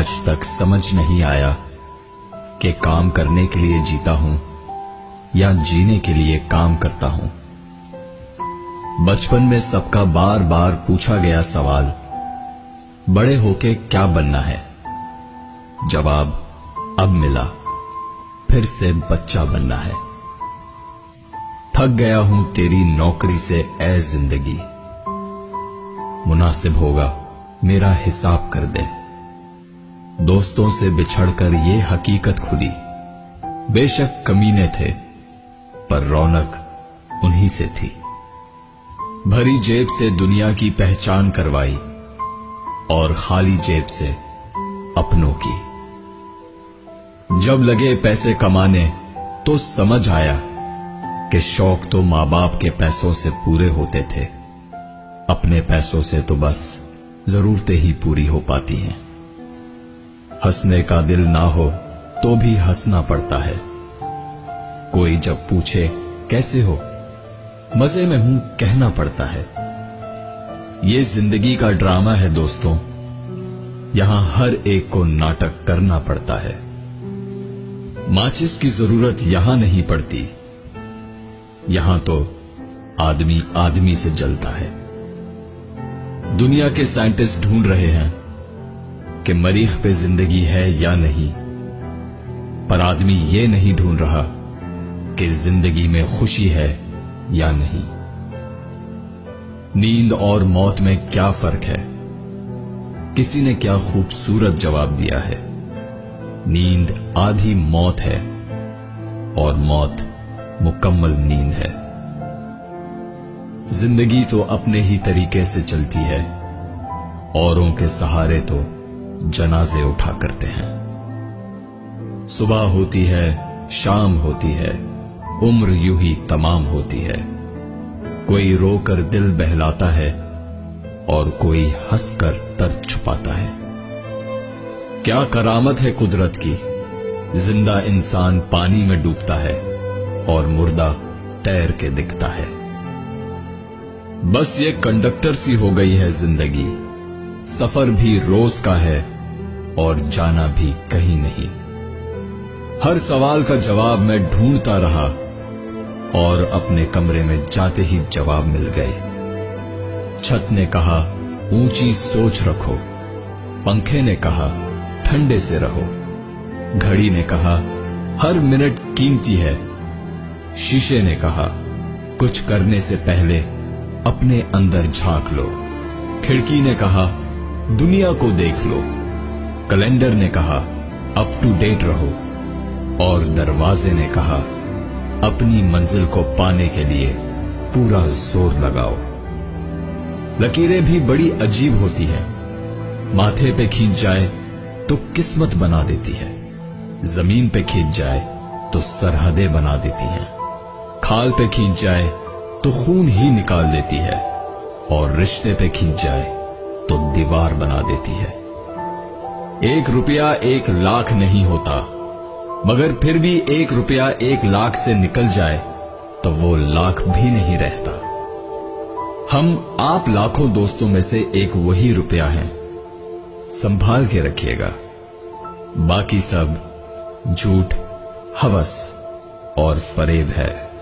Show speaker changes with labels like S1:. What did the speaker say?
S1: आज तक समझ नहीं आया कि काम करने के लिए जीता हूं या जीने के लिए काम करता हूं। बचपन में सबका बार बार पूछा गया सवाल, बड़े होके क्या बनना है? जवाब अब मिला, फिर से बच्चा बनना है। थक गया हूं तेरी नौकरी से ए जिंदगी, मुनासिब होगा मेरा हिसाब कर दे। दोस्तों से बिछड़कर ये हकीकत खुली, बेशक कमीने थे पर रौनक उन्हीं से थी। भरी जेब से दुनिया की पहचान करवाई और खाली जेब से अपनों की। जब लगे पैसे कमाने तो समझ आया कि शौक तो मां बाप के पैसों से पूरे होते थे, अपने पैसों से तो बस जरूरतें ही पूरी हो पाती हैं। हंसने का दिल ना हो तो भी हंसना पड़ता है। कोई जब पूछे कैसे हो, मजे में हूं कहना पड़ता है। ये जिंदगी का ड्रामा है दोस्तों, यहां हर एक को नाटक करना पड़ता है। माचिस की जरूरत यहां नहीं पड़ती, यहां तो आदमी आदमी से जलता है। दुनिया के साइंटिस्ट ढूंढ रहे हैं कि मरीख पे जिंदगी है या नहीं, पर आदमी ये नहीं ढूंढ रहा कि जिंदगी में खुशी है या नहीं। नींद और मौत में क्या फर्क है? किसी ने क्या खूबसूरत जवाब दिया है, नींद आधी मौत है और मौत मुकम्मल नींद है। जिंदगी तो अपने ही तरीके से चलती है, औरों के सहारे तो जनाजे उठा करते हैं। सुबह होती है, शाम होती है, उम्र यूं ही तमाम होती है। कोई रोकर दिल बहलाता है और कोई हंसकर दर्द छुपाता है। क्या करामत है कुदरत की, जिंदा इंसान पानी में डूबता है और मुर्दा तैर के दिखता है। बस ये कंडक्टर सी हो गई है जिंदगी, सफर भी रोज का है और जाना भी कहीं नहीं। हर सवाल का जवाब मैं ढूंढता रहा और अपने कमरे में जाते ही जवाब मिल गए। छत ने कहा ऊंची सोच रखो, पंखे ने कहा ठंडे से रहो, घड़ी ने कहा हर मिनट कीमती है, शीशे ने कहा कुछ करने से पहले अपने अंदर झांक लो, खिड़की ने कहा दुनिया को देख लो, कैलेंडर ने कहा अप टू डेट रहो और दरवाजे ने कहा अपनी मंजिल को पाने के लिए पूरा जोर लगाओ। लकीरें भी बड़ी अजीब होती हैं, माथे पे खींच जाए तो किस्मत बना देती है, जमीन पे खींच जाए तो सरहदें बना देती हैं, खाल पे खींच जाए तो खून ही निकाल देती है और रिश्ते पे खींच जाए तो दीवार बना देती है। 1 रुपया 1 लाख नहीं होता, मगर फिर भी 1 रुपया 1 लाख से निकल जाए तो वो लाख भी नहीं रहता। हम आप लाखों दोस्तों में से एक वही रुपया है, संभाल के रखिएगा। बाकी सब झूठ, हवस और फरेब है।